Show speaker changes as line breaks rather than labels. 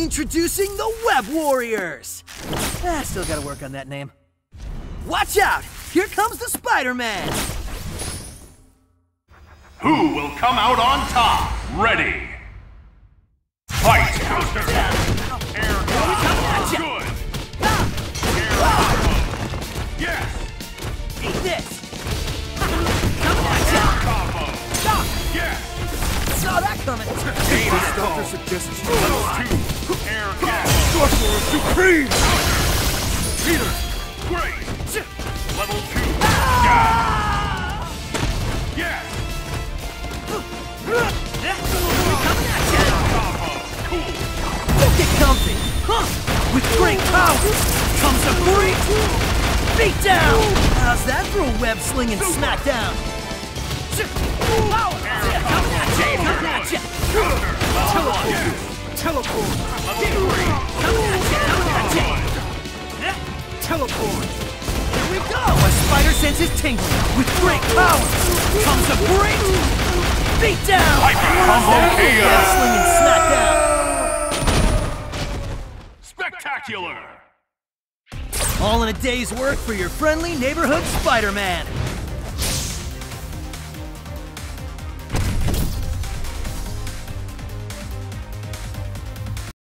Introducing the Web Warriors! Still gotta work on that name. Watch out! Here comes the Spider-Man!
Who will come out on top? Ready! Fight! Coaster! Air combo! Good! Air combo! Yes!
Eat this! Coming at ya!
Air combo!
Stop!
Yes!
Saw that coming!
Doctor suggests level 2. Air gas!
Sorcerer Supreme!
Peter! Great! Level 2.
Ah!
Yes!
Coming at ya!
Combo! Cool!
Don't get comfy! Huh! With great power comes a great beat down! How's that for a web slinging smackdown? Power! Coming at ya! Coming at ya!
Teleport!
Level 3.
Coming at ya! Coming at ya!
Teleport!
Here we go! A spider senses tingling. With great power comes a great beat down!
Hyper combo KO!
Web slinging smackdown!
Spectacular!
All in a day's work for your friendly neighborhood Spider-Man.